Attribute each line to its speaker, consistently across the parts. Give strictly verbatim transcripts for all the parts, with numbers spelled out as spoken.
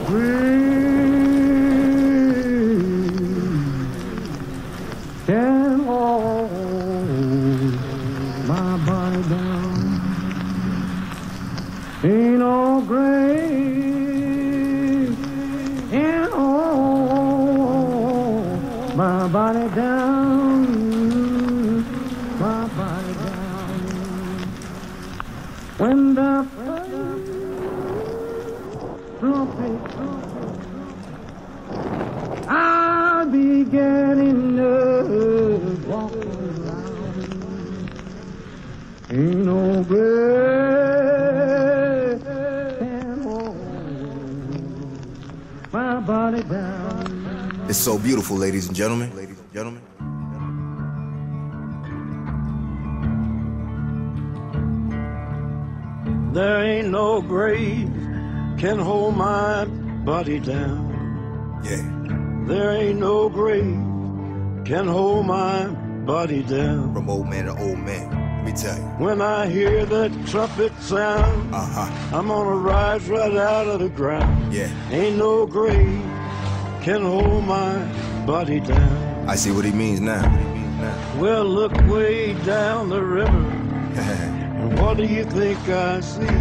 Speaker 1: grave can hold my body down. Ain't no grave can hold my body down, my body down. When the trumpet, I'll be getting up, walking around. Ain't no grave can hold my body down.
Speaker 2: It's so beautiful, ladies and gentlemen. Ladies and gentlemen.
Speaker 3: There ain't no grave can hold my body down.
Speaker 2: Yeah.
Speaker 3: There ain't no grave can hold my body down.
Speaker 2: From old man to old man, let me tell you.
Speaker 3: When I hear that trumpet sound,
Speaker 2: Uh-huh.
Speaker 3: I'm gonna rise right out of the ground.
Speaker 2: Yeah.
Speaker 3: Ain't no grave can hold my body down.
Speaker 2: I see what he means now. What he means now.
Speaker 3: Well, look way down the river, and what do you think I see?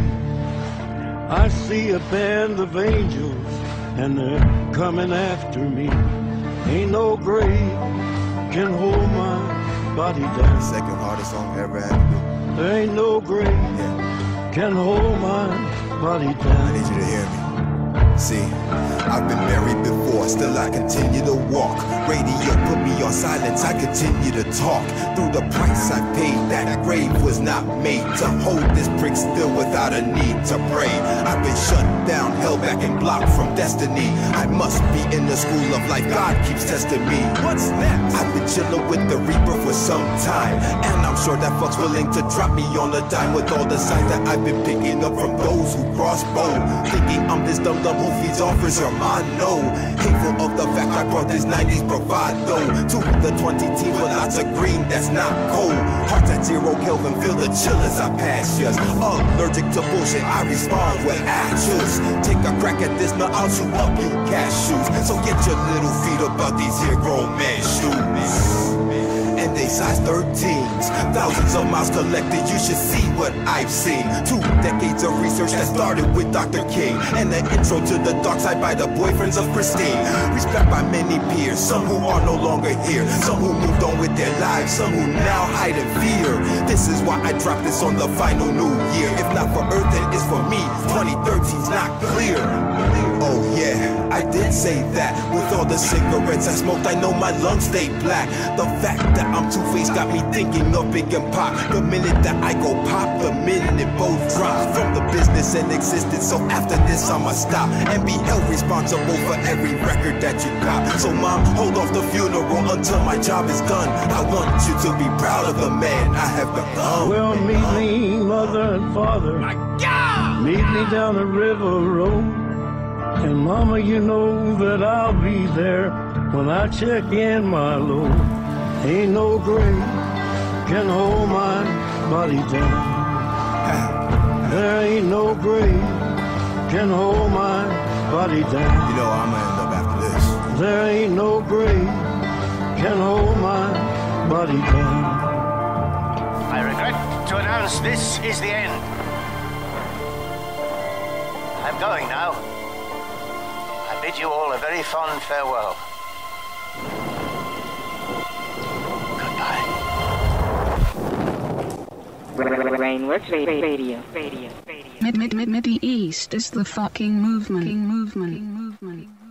Speaker 3: I see a band of angels, and they're coming after me. Ain't no grave can hold my body down.
Speaker 2: Second hardest song I ever had to do.
Speaker 3: There ain't no grave
Speaker 2: Yeah.
Speaker 3: can hold my body
Speaker 2: I
Speaker 3: down.
Speaker 2: need you to hear me. See, I've been married before, still I continue to walk. Radio put me on silence, I continue to talk. Through the price I paid, that grave was not made to hold this prick still without a need to pray. I've been shut down, held back and blocked from destiny. I must be in the school of life, God keeps testing me. What's next? I've been chilling with the Reaper for some time, and I'm sure that fuck's willing to drop me on a dime with all the signs that I've been picking up from those who cross bow. Thinking I'm this dumb dumb who feeds offers your mind, no. Hateful of the fact I brought this nineties bravado to the twenty team with lots of green that's not cold. Hearts at zero Kelvin, feel the chill as I pass just allergic to bullshit, I respond with actions. Take a crack at this, now I'll shoot up you cashews. So get your little feet up out these here grown man shoes. And they size thirteens, thousands of miles collected, you should see what I've seen. Two decades of research that started with Doctor King, and the intro to the dark side by the boyfriends of Christine. Respect by many peers, some who are no longer here, some who moved on with their lives, some who now hide in fear. This is why I dropped this on the final new year. If not for Earth, then it's for me. twenty thirteen's not clear. Oh yeah, I did say that. With all the cigarettes I smoked, I know my lungs stay black. The fact that I'm two-faced got me thinking of Big and Pop. The minute that I go pop, the minute both drop from the business and existence. So after this I'ma stop and be held responsible for every record that you got. So mom, hold off the funeral until my job is done. I want you to be proud of the man I have become.
Speaker 3: Well, meet me, mother and father.
Speaker 4: My God!
Speaker 3: Meet me down the river road. And mama, you know that I'll be there when I check in my load. Ain't no grave can hold my body down. There ain't no grave can hold my body down.
Speaker 2: You know I'ma end up after this.
Speaker 3: There ain't no grave can hold my body down.
Speaker 4: I regret to announce this is the end. I'm going now. I bid you all a very fond farewell. Goodbye.
Speaker 5: Rainworks Radio, radio, radio, radio.
Speaker 6: Mid, mid, mid, Mid East is the fucking movement. Movement. Movement.